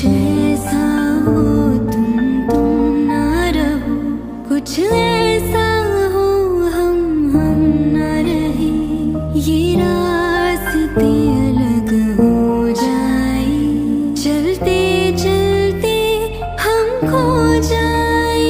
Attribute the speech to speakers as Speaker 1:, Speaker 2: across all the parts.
Speaker 1: ऐसा हो तुम ना रहो, कुछ ऐसा हो हम ना रहे, ये रास्ते अलग हो जाए, चलते चलते हम खो जाए।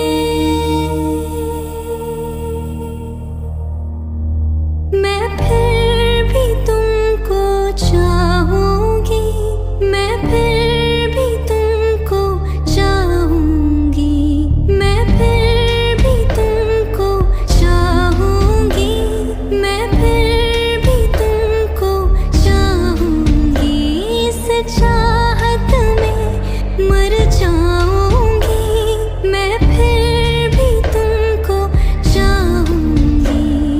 Speaker 1: मैं फिर भी तुमको चाहूंगी, मैं फिर भी तुमको चाहूंगी, मैं फिर भी तुमको चाहूंगी, मैं फिर भी तुमको चाहूंगी। इस चाहत में मर जाऊंगी, मैं फिर भी तुमको चाहूंगी।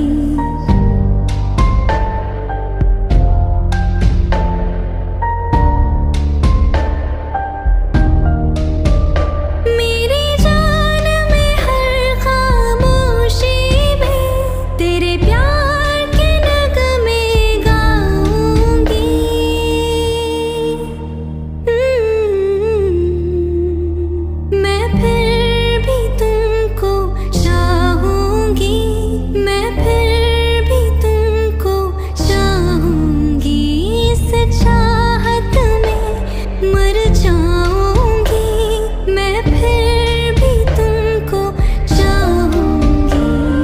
Speaker 1: मेरी जान में हर खामोशी में तेरे प्यार के नगमे गाऊंगी। मैं फिर भी तुमको चाहूंगी, मैं फिर भी तुमको चाहूंगी। इस चाहत में मर जाऊंगी, मैं फिर भी तुमको चाहूंगी।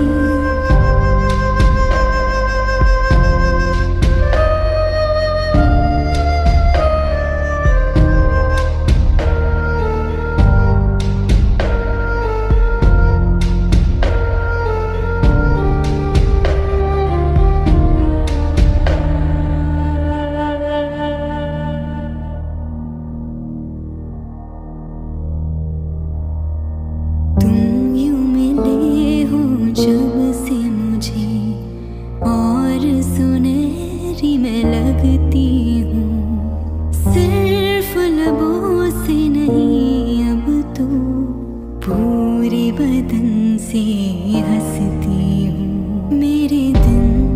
Speaker 1: तुम यूं मिले हो जब से मुझे, और सुनहरी मैं लगती हूँ। सिर्फ लबों से नहीं अब तो पूरे बदन से हंसती हूँ। मेरे दिन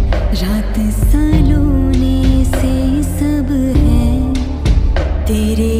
Speaker 1: रात सलोने से सब है तेरे